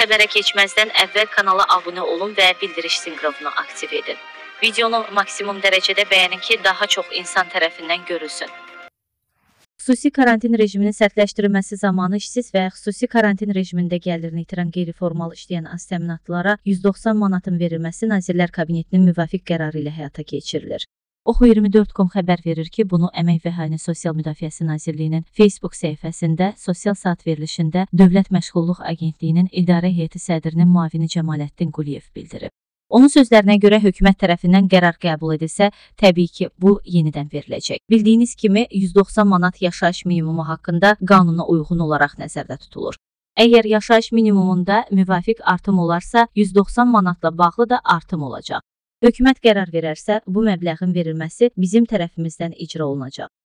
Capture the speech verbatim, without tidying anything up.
xəbərə keçməzdən əvvəl kanala abunə olun və bildiriş sinqrovunu aktiv edin. Videonu maksimum dərəcədə bəyənin ki, daha çox insan tərəfindən görülsün. Xüsusi karantin rejiminin sərtləşdirilməsi zamanı işsiz və xüsusi karantin rejimində gəlirini itirən qeyri-formal işləyən aztəminatlılara yüz doxsan manatın verilməsi Nazirlər Kabinetinin müvafiq qərarı ilə həyata keçirilir. Oxu iyirmi dörd nöqtə com xəbər verir ki, bunu Əmək və Əhalinin Sosial Müdafiəsi Nazirliyinin Facebook səhifəsində, sosial saat verilişində Dövlət Məşğulluq Agentliyinin İdarə Heyəti sədrinin müavini Cəmaləddin Quliyev bildirib. Onun sözlərinə görə hökumət tərəfindən qərar qəbul edilsə, təbii ki, bu yenidən veriləcək. Bildiyiniz kimi, yüz doxsan manat yaşayış minimumu haqqında qanuna uyğun olaraq nəzərdə tutulur. Əgər yaşayış minimumunda müvafiq artım olarsa, yüz doxsan manatla bağlı da artım olacaq. Hökumət qərar verərsə, bu məbləğin verilməsi bizim tərəfimizdən icra olunacaq.